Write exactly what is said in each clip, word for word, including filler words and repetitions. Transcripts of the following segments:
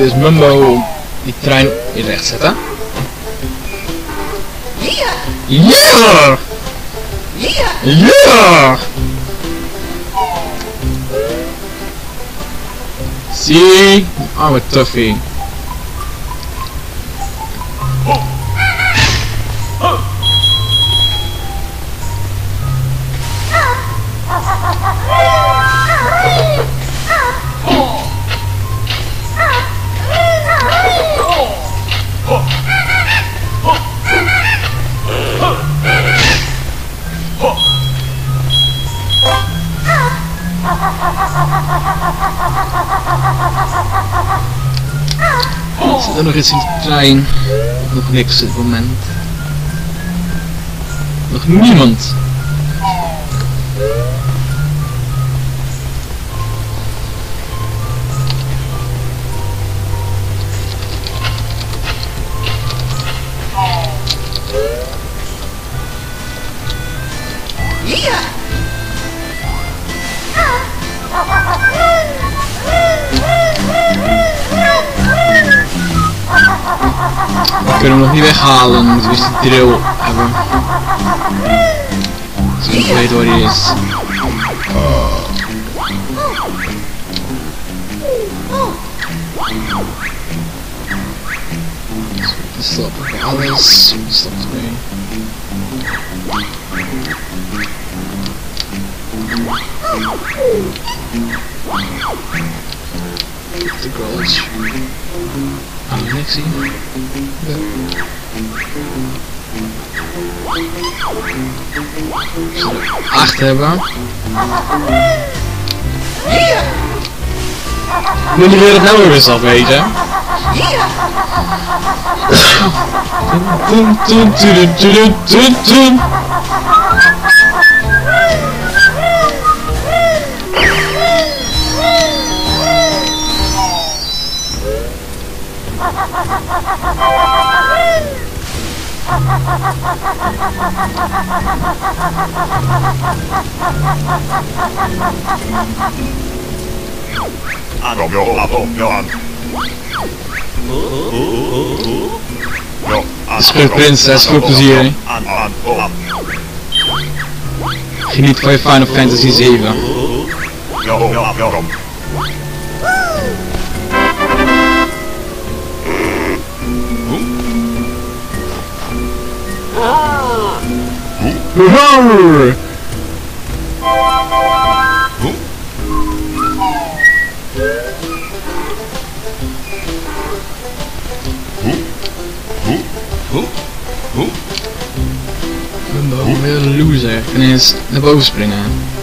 dus Mumbo die trein in recht zetten. Ja! Ja! Ja! Ja! Zie, arme tuffie. Zit er nog iets in de trein? Nog niks op dit moment. Nog niemand. Ja! We kunnen hem nog niet weghalen, moeten we die drill hebben. Als ik nog weet waar die is. We stoppen alles, we stoppen mee. De goals. Ammunitie. Ja. Zullen we acht hebben? Moet je weer het nou weer eens afweten? Toen, toen, toen, toen, toen, toen. Aan, op, op, op, op, jo, aan. Jo, aan. Speel prinses, veel plezier. Aan, aan, op. Geniet van je Final Fantasy zeven. Jo, jo, jo, kom. Hoor! Ik ben weer een loser. Ik kan eens naar boven springen.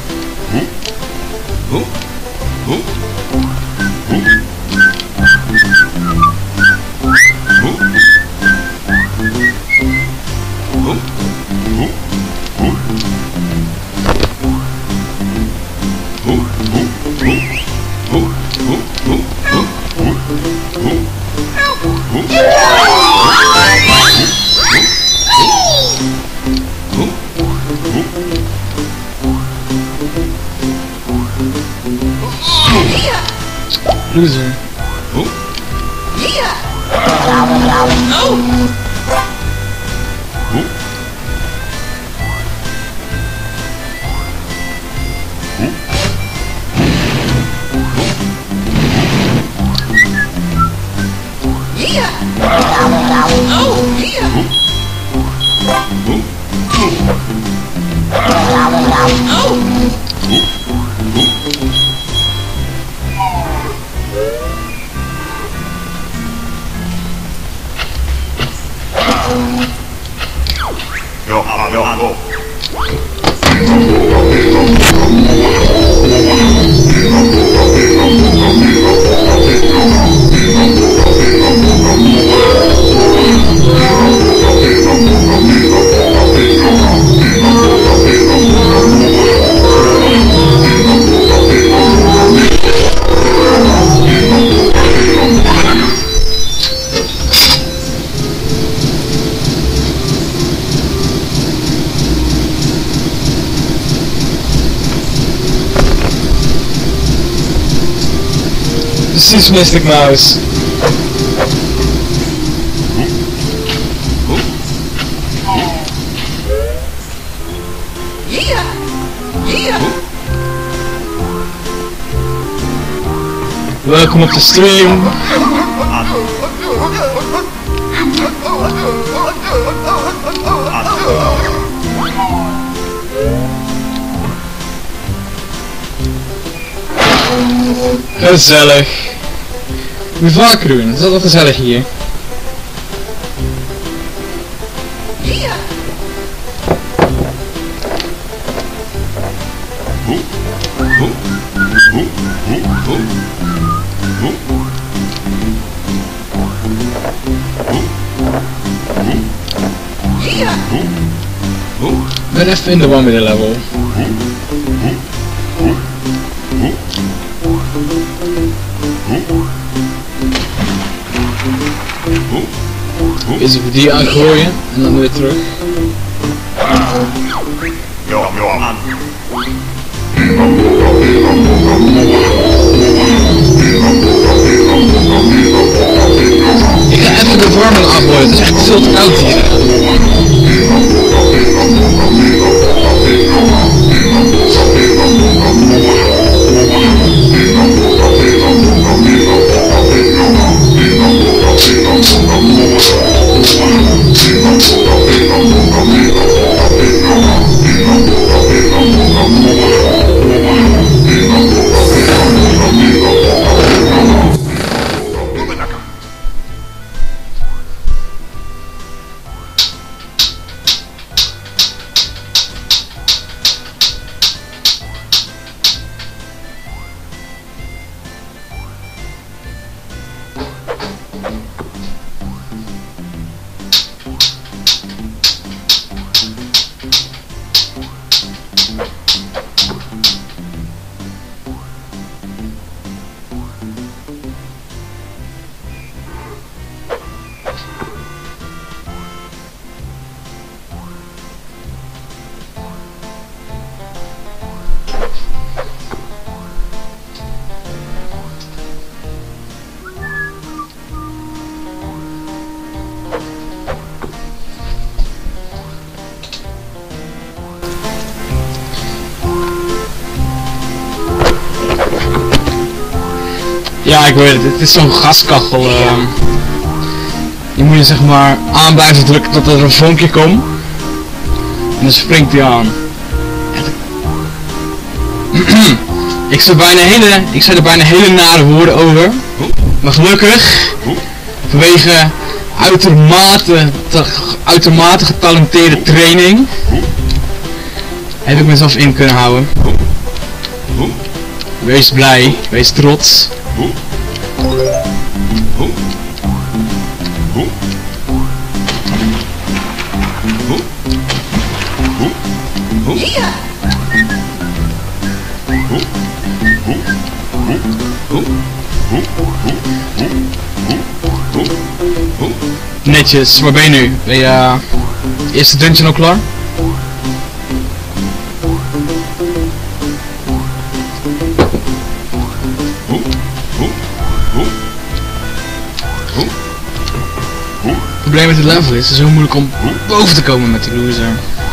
Loser. Ja! Ja! Oh, ja! Jo, aan, jo, aan, op. Precies, Mystic Mouse. welkom op de stream. Gezellig. Moet je vaker doen, het is altijd gezellig hier. Hier. Hier. Ik ben even in de one minute level. Eens even die aangooien en dan weer terug. Ja, ja, man. Ik ga even de verwarming afgooien, het is echt veel te koud hier. Ja, ik weet het. Het is zo'n gaskachel. Uh, die moet je zeg maar aan blijven drukken tot er een vonkje komt. En dan springt hij aan. ik, zei bijna hele, ik zei er bijna hele nare woorden over. Maar gelukkig, vanwege uitermate, te, uitermate getalenteerde training, heb ik mezelf in kunnen houden. Wees blij, wees trots. Netjes, waar ben je nu? Ben je uh, eerste dungeon al klaar? Het probleem met het level is, het is heel moeilijk om boven te komen met die loser.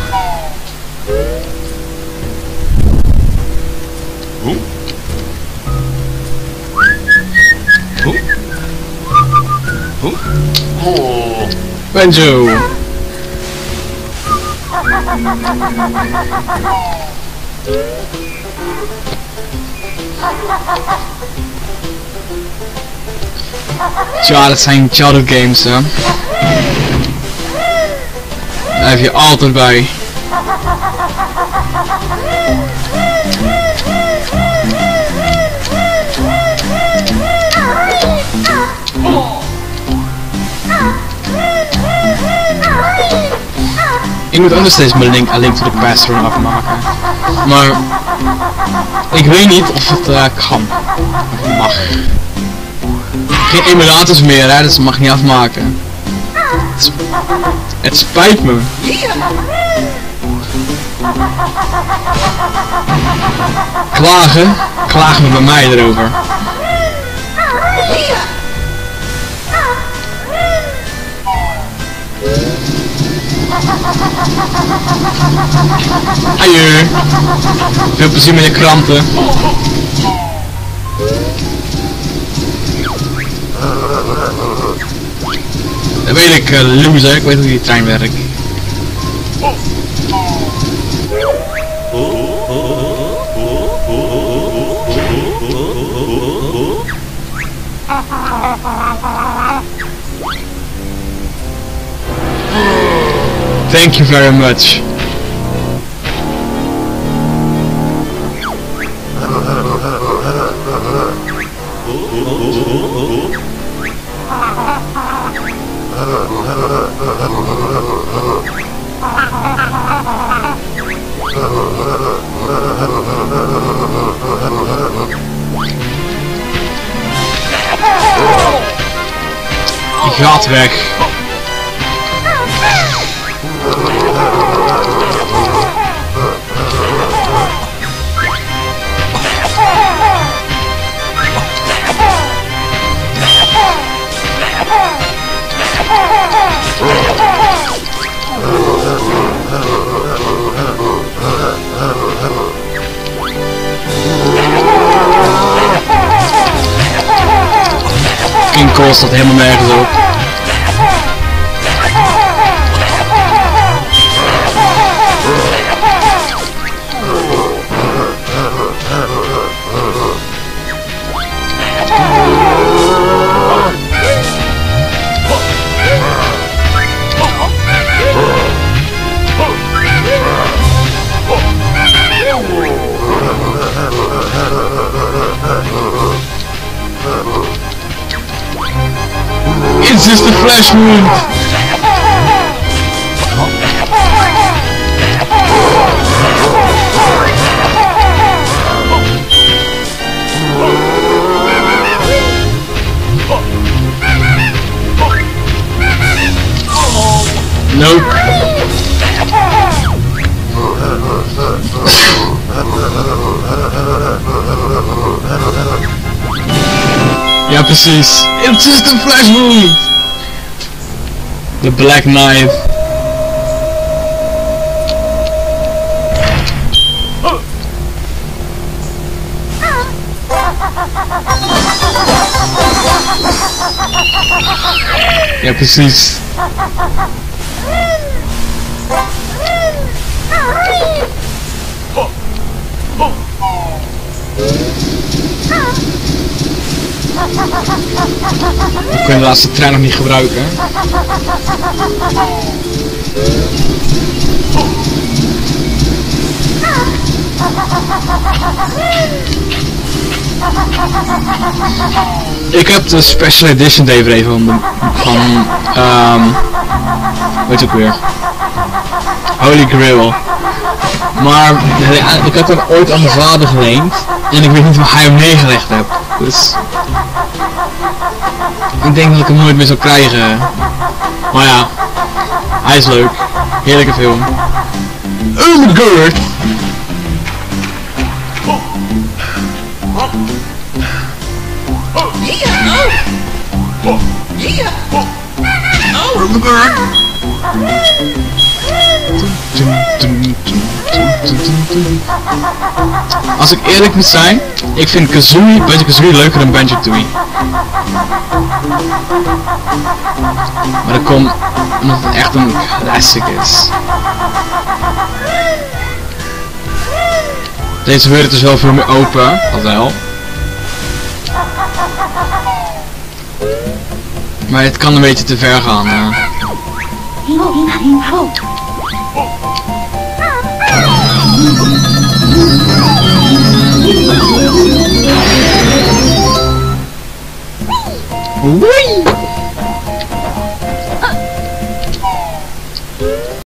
Benjo! Tja, dat zijn childhood games, hè. Daar heb je altijd bij. Ik moet ook nog steeds mijn link, A Link to the Past run afmaken. Maar ik weet niet of het uh, kan. Of het mag. Geen emulators meer, hè, dus dat mag niet afmaken. Het, sp het spijt me. Klagen? Klagen we bij mij erover. Adieu. Veel plezier met je kranten. Dat weet ik, uh, loser. Ik weet hoe die trein werkt. Thank you very much. Je gaat weg. King Cole staat helemaal nergens op. It's just a flash wound. Nope. Ja, precies. It's just a flash wound. The Black Knight. Ja, precies. We kunnen de laatste trein nog niet gebruiken. Ik heb de Special Edition D V D van, de, van um, weet je ook weer, Holy Grail. Maar ik had hem ooit aan mijn vader geleend en ik weet niet waar hij hem neergelegd heeft. Dus ik denk dat ik hem nooit meer zou krijgen. Maar ja, hij is leuk. Heerlijke film. Oh my god! Oh my god! Als ik eerlijk moet zijn, ik vind Kazooie, Banjo-Kazooie leuker dan Banjo-Tooie. Maar dat komt omdat het echt een classic is. Deze wereld is wel veel meer open, dat wel. Maar het kan een beetje te ver gaan. Uh. Wee!